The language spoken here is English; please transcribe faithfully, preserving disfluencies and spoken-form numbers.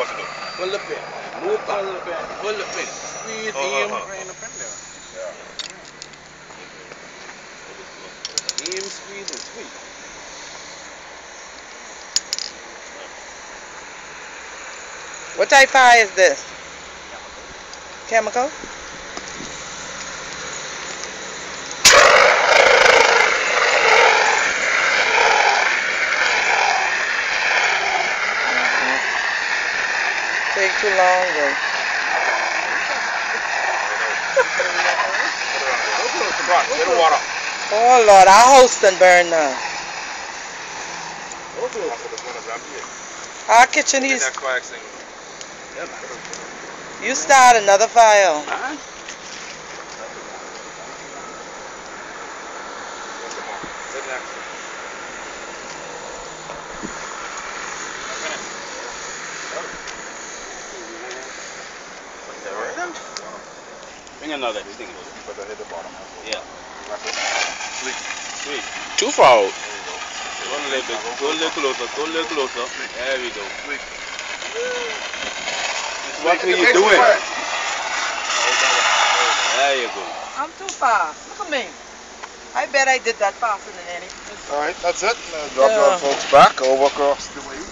Pull the pin. Move back. Pull the pin. Pull the pin. Squeeze him. Bring the pin there. Yeah. Him squeeze and squeeze. What type of fire is this? Chemical? Take too long though. Oh Lord, our house done burn now. Our kitchen is. You start another fire. Huh? Bring another thing. But I hit the bottom. Yeah. Sweet. Sweet. Too far out. Go a little bit. Go a little closer. Go a little closer. There we go. Sweet. What are you doing? There you go. I'm too fast. Look at me. I bet I did that faster than any. Alright, that's it. Now drop Yeah. your folks back over across the way.